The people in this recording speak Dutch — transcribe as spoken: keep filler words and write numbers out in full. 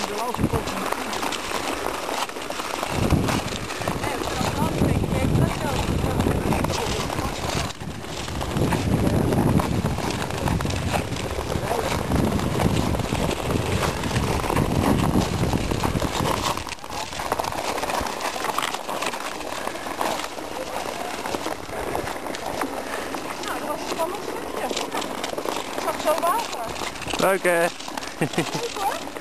er als een kop van. Nee, we zijn al een beetje tegen dat zo. Nou, dat was een spannend stukje. Ik zag zo water. Leuk hè? Leuk hoor.